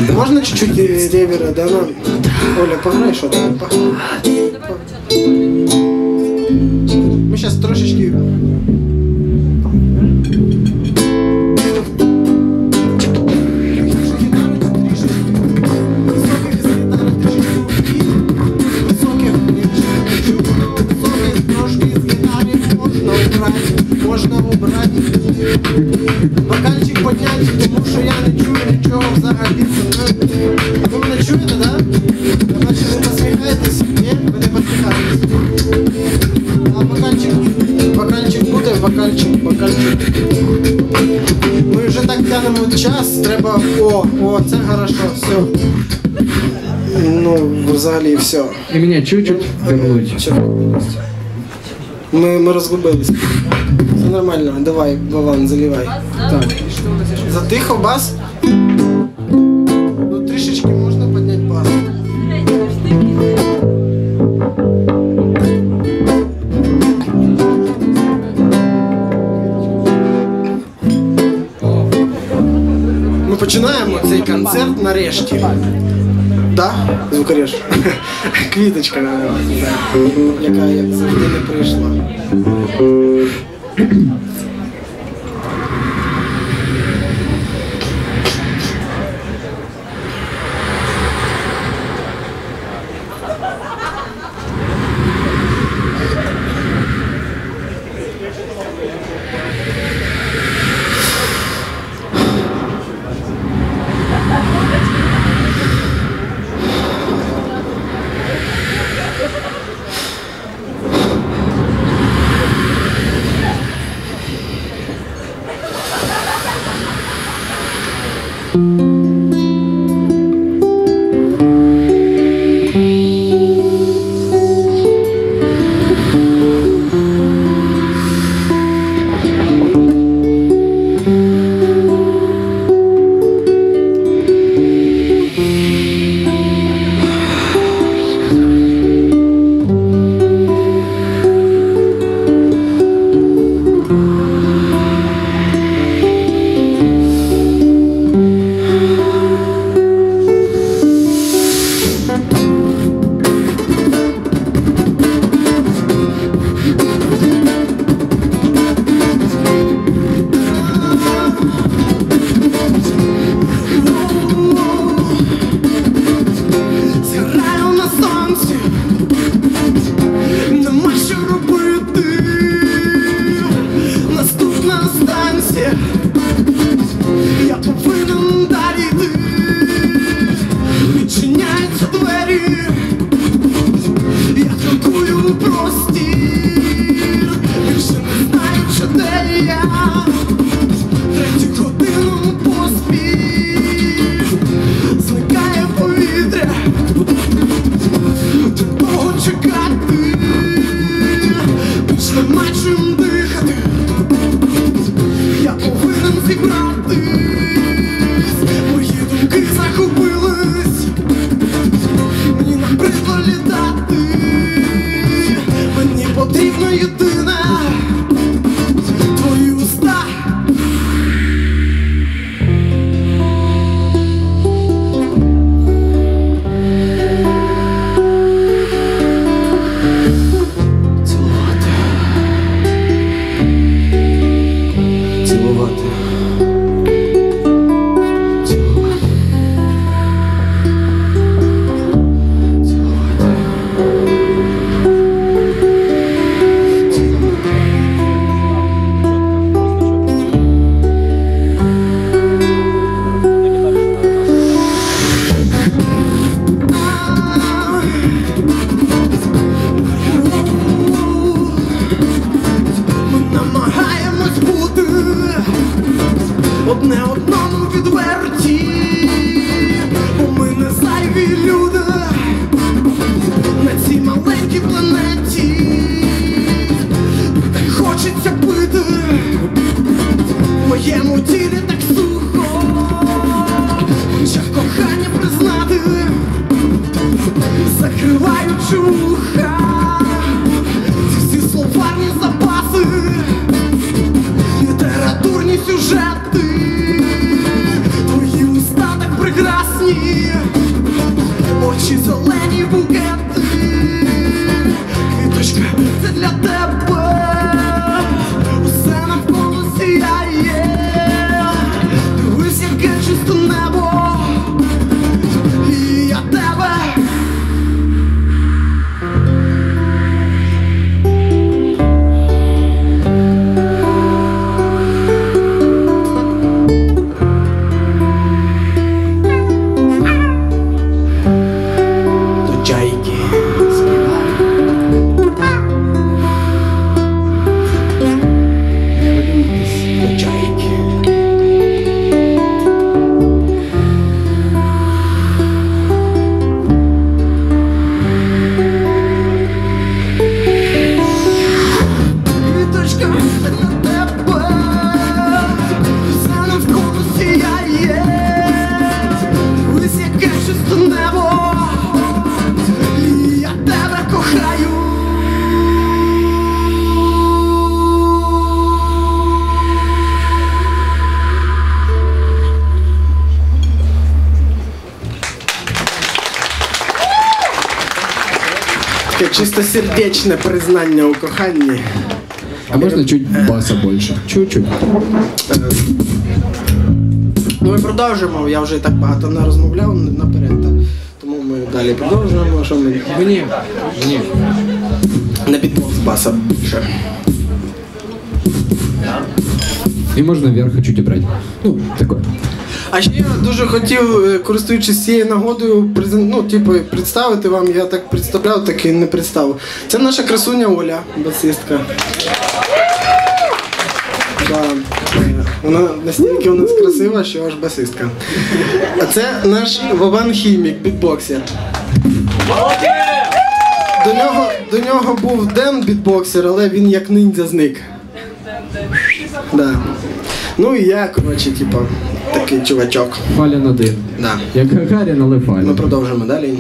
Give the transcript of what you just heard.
Можно чуть-чуть ревера, да? Оля, пограй что-то. Мы сейчас трошечки... Можно убрать, бокальчик поднять, тому що я не чую нічого взагалі. Ви мене чуєте, да? Значить, ви посміхаєтесь? Ні? Ви не посміхаєтесь. А бокальчик буде, бокальчик. Ми вже так тянемо час, треба... О, це хорошо, все. Ну, взагалі все. І мене чуть-чуть вернуть. Ми розгубились. Все нормально, давай, Вован, заливай. Так. Затихав бас? Ну, трішечки можна підняти бас. Ми починаємо цей концерт нарешті. Да, звукореж. Квіточка, яка як завжди не прийшла. Одне одному відверті, бо ми не зайві люди на цій маленькій планеті. Так хочеться пити, в моєму тілі так сухо, хоча кохання признати, закриваючи вуха, ці всі словарні запаси, літературні сюжети, твої уста так прекрасні. весні, очі зелені букети, квіточка, це для тебе, усе навколо сіяє, дивись, яке чисте небо, і я тебе. Чистосердечне признання у коханні. А можно чуть баса больше? Чуть-чуть. Ну ми продовжуємо, я вже так багато не розмовляв наперед, так? Тому ми далі продовжуємо, що ми... Мне. На бітбокс баса більше. И можно вверх чуть убрать. Ну, такое. А ще я дуже хотів, користуючись цією нагодою, представити вам, я так представляв, так і не представив. Це наша красуня Оля, басистка. Да. Вона настільки у нас красива, що аж басистка. А це наш Вован Хімік, бітбоксер. До нього був Ден бітбоксер, але він як ніндзя зник. Да. Ну і я, коротше, типа, такий чувачок. Фалін один. Да. Як Гагарін, але Фалін. Ми продовжимо далі.